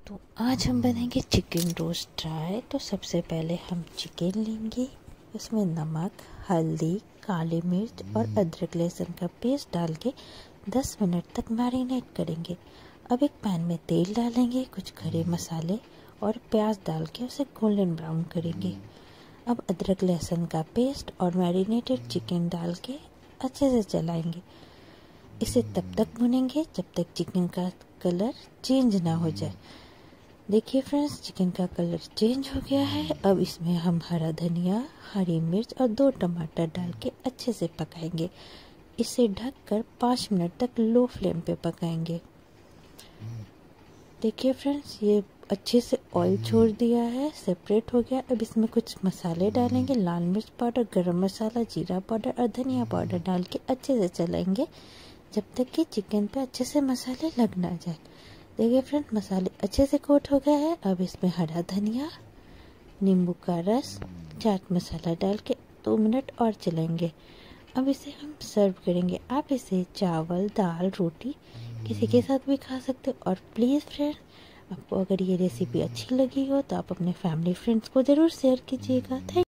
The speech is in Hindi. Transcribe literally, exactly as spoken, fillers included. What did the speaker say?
तो आज हम बनाएंगे चिकन रोस्ट ड्राई। तो सबसे पहले हम चिकन लेंगे, उसमें नमक, हल्दी, काली मिर्च और अदरक लहसुन का पेस्ट डाल के दस मिनट तक मैरिनेट करेंगे। अब एक पैन में तेल डालेंगे, कुछ खड़े मसाले और प्याज डाल के उसे गोल्डन ब्राउन करेंगे। अब अदरक लहसुन का पेस्ट और मैरिनेटेड चिकन डाल के अच्छे से चलाएंगे। इसे तब तक भुनेंगे जब तक चिकन का कलर चेंज ना हो जाए। देखिए फ्रेंड्स, चिकन का कलर चेंज हो गया है। अब इसमें हम हरा धनिया, हरी मिर्च और दो टमाटर डाल के अच्छे से पकाएंगे। इसे ढककर पाँच मिनट तक लो फ्लेम पे पकाएंगे। देखिए फ्रेंड्स, ये अच्छे से ऑयल छोड़ दिया है, सेपरेट हो गया। अब इसमें कुछ मसाले डालेंगे, लाल मिर्च पाउडर, गरम मसाला, जीरा पाउडर और धनिया पाउडर डाल के अच्छे से चलाएंगे जब तक कि चिकन पे अच्छे से मसाले लग ना जाए। देखिए फ्रेंड, मसाले अच्छे से कोट हो गया है। अब इसमें हरा धनिया, नींबू का रस, चाट मसाला डाल के दो मिनट और चलाएंगे। अब इसे हम सर्व करेंगे। आप इसे चावल, दाल, रोटी किसी के साथ भी खा सकते हो। और प्लीज़ फ्रेंड, आपको अगर ये रेसिपी अच्छी लगी हो तो आप अपने फैमिली फ्रेंड्स को ज़रूर शेयर कीजिएगा। थैंक